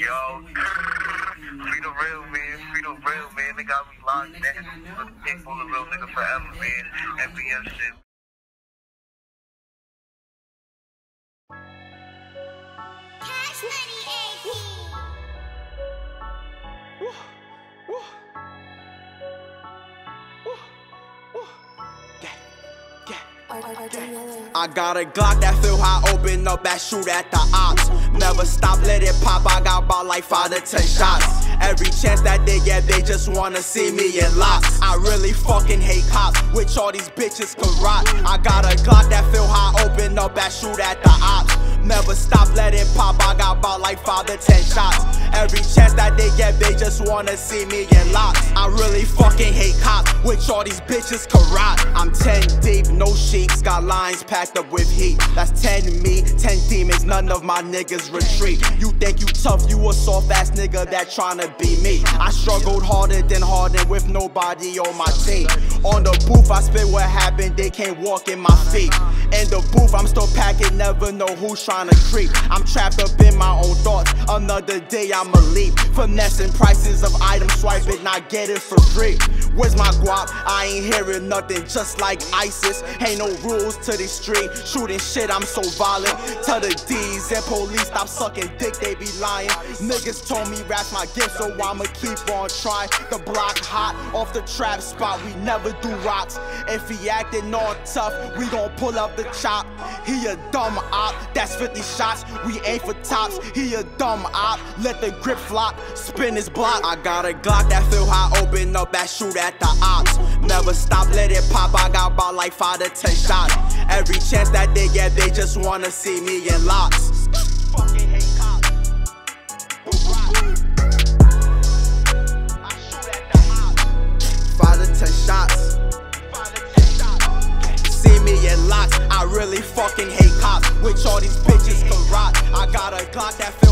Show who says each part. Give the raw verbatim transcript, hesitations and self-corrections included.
Speaker 1: Yo, free the real, man. Free the real, man. They got me locked down. Take for the real nigga forever, man. M B M shit.
Speaker 2: Cash Money A P.
Speaker 3: I got a Glock that feel high, open up that shoot at the ops. Never stop, let it pop, I got about like five to ten shots. Every chance that they get, they just wanna see me in locks. I really fucking hate cops, which all these bitches can rock. I got a Glock that feel high, open up that shoot at the ops. Never stop, let it pop, I got about like five to ten shots. Every chance that they get, they just wanna see me in locks. I really fucking hate cops, which all these bitches can rock. I'm ten deep, no sheets, got lines packed up with heat. That's ten me, ten demons, none of my niggas retreat. You think you tough, you a soft ass nigga that tryna be me. I struggled harder than Harden with nobody on my team. On the booth, I spit what happened, they can't walk in my feet. In the booth, I'm still packing, never know who's tryna creep. I'm trapped up in my own thoughts, another day I'ma leap. Finessing prices of items, swipe it, not get it for free. Where's my guap? I ain't hearing nothing, just like ISIS. Ain't no rules to the street, shooting shit, I'm so violent. Tell the D's and police stop sucking dick, they be lying. Niggas told me rap's my gift, so I'ma keep on trying. The block hot, off the trap spot, we never do rocks. If he acting all tough, we gon' pull up the chop. He a dumb op, that's fifty shots, we aim for tops. He a dumb op, let the grip flop, spin his block. I got a Glock that feel high, open up that shoot at the ops. Never stop, let it pop, I got about like five to ten shots. Every chance that they get, they just wanna see me in locks. Fucking hate cops. I shoot at the ops. Five to ten shots. Five to ten shots. See me in locks. I really fucking hate cops, which all these bitches can rock. I got a Glock that